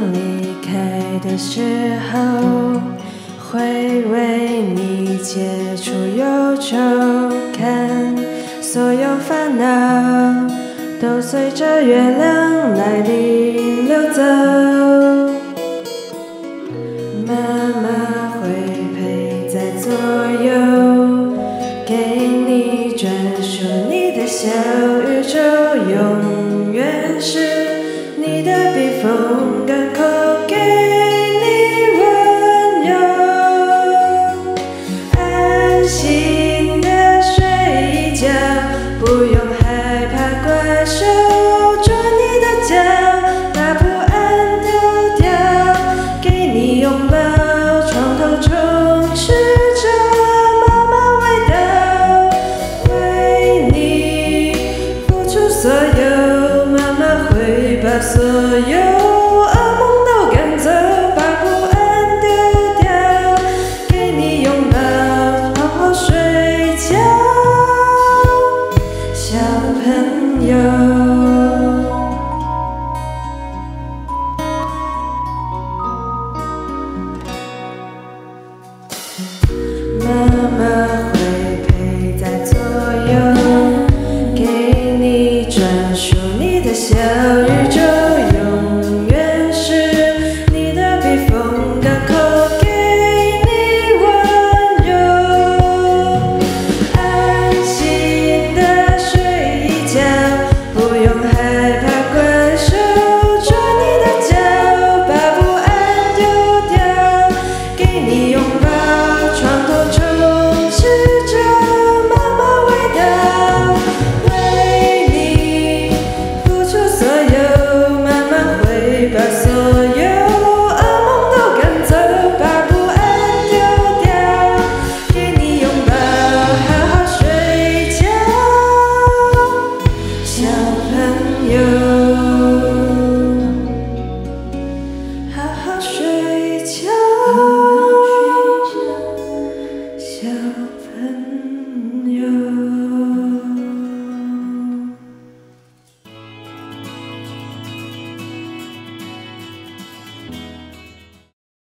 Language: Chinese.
离开的时候，会为你解除忧愁，看所有烦恼都随着月亮来临流走。妈妈会陪在左右，给你专属你的小宇宙，永远是你的避风港口，给你温柔，安心的睡觉，不用害怕怪兽捉你的脚，把不安丢掉，给你拥抱，床头充斥着妈妈味道，为你付出所有，妈妈会把所有噩梦都赶走，把不安丢掉，给你拥抱，好好睡觉，小朋友。妈妈会陪在左右，给你专属你的小宇宙。